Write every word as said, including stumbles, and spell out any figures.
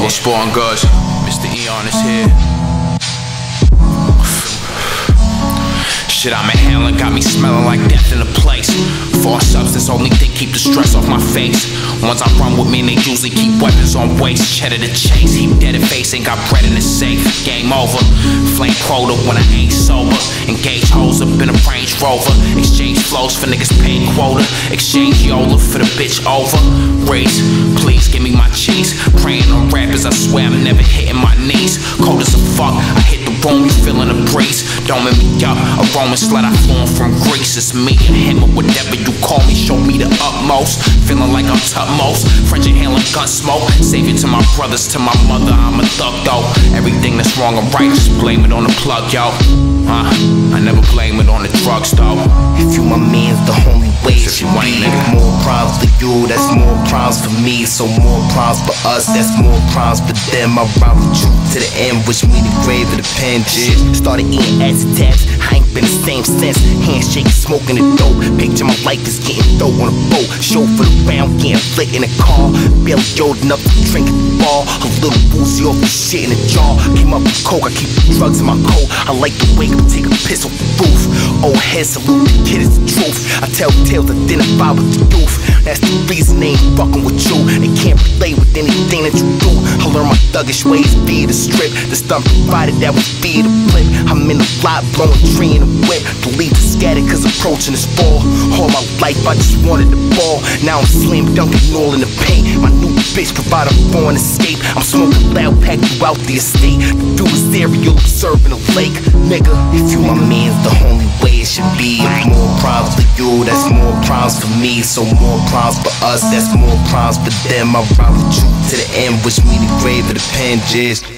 Polo Sporting Goods, Mister Eon is here. Shit I'm inhaling got me smelling like death in the place. Four substance, only thing keep the stress off my face. Ones I run with me and they usually keep weapons on waist. Cheddar to chase, heap dead in face, ain't got bread in the safe. Game over, flame quota when I ain't sober. Engage hoes up in a Range Rover. Exchange flows for niggas paid quota. Exchange Yola for the bitch over. Raise, please give me my cheese. Praying on rappers, I swear I'm never hitting my knees. Cold as a fuck, I hit the room, you feeling the breeze. Don't make me up, a Roman slut I flown from Greece. It's me and him or whatever you call me, show me the utmost. Feeling like I'm Tutmost, French inhaling gun smoke. Save it to my brothers, to my mother, I'm a thug though. Everything that's wrong or right, just blame it on the plug, yo. Uh, I never blame it on the drugs though. If you my man's the only way it should be. More problems for you, that's more problems for me. So more problems for us, that's more problems for them. I ride with you to the end, wish me the grave of the pen. Started eating acid tabs, I ain't been the same since. Handshake, smoking the dope. Picture my life is getting dope on a boat. Show for the round, getting lit in a car. Barely old enough to drink at the bar. A little woozy off the shit in the jar. Came up with coke, I keep the drugs in my coat. I like to wake up, take a piss off the roof. Old head salute, the kid is the truth. I tell tales, identify with the youth. That's the reason they ain't fucking with you. They can't relate with anything that you do. I learn my thuggish ways via the strip. The stuff provided that was via the flip. I'm in the lot, blowing tree in the whip. The leaves are scattered cause approaching is fall. All my life I just wanted the ball. Now I'm slam dunking all in the paint. My new bitch provide a foreign escape. I'm smoking loud, pack throughout the estate. The view is aerial, observing a lake. Nigga, if you my man's the only way it should be. If more problems for you, that's more problems for me. So more problems for us, that's more problems for them. I ride with you to the end, wish me the grave of the pen, jizz.